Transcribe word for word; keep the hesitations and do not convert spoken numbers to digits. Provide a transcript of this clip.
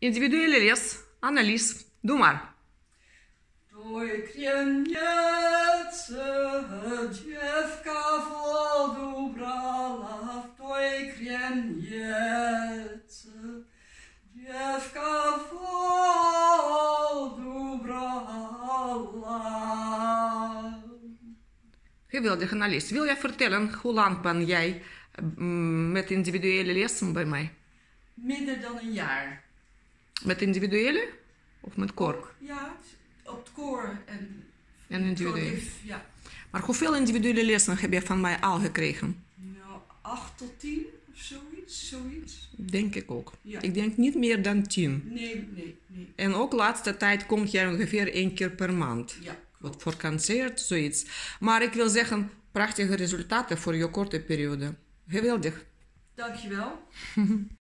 Individuele les, Annelies, doe maar. Той крemniece, dziewka wodu brała, w той kremniece, dziewka wodu brała. Geweldig, Annelies. Wil jij vertellen hoe lang ben jij mm, met individuele lessen bij mij? Minder dan een jaar. Met individuele of met koor? Ook, ja, op het koor en, En individueel. collectief, ja. Maar hoeveel individuele lessen heb je van mij al gekregen? Nou, acht tot tien of zoiets, zoiets. Denk ik ook. Ja. Ik denk niet meer dan tien. Nee, nee, nee. En ook de laatste tijd komt jij ongeveer één keer per maand. Ja, Wat voor concert, zoiets. Maar ik wil zeggen, prachtige resultaten voor je korte periode. Geweldig. dankjewel.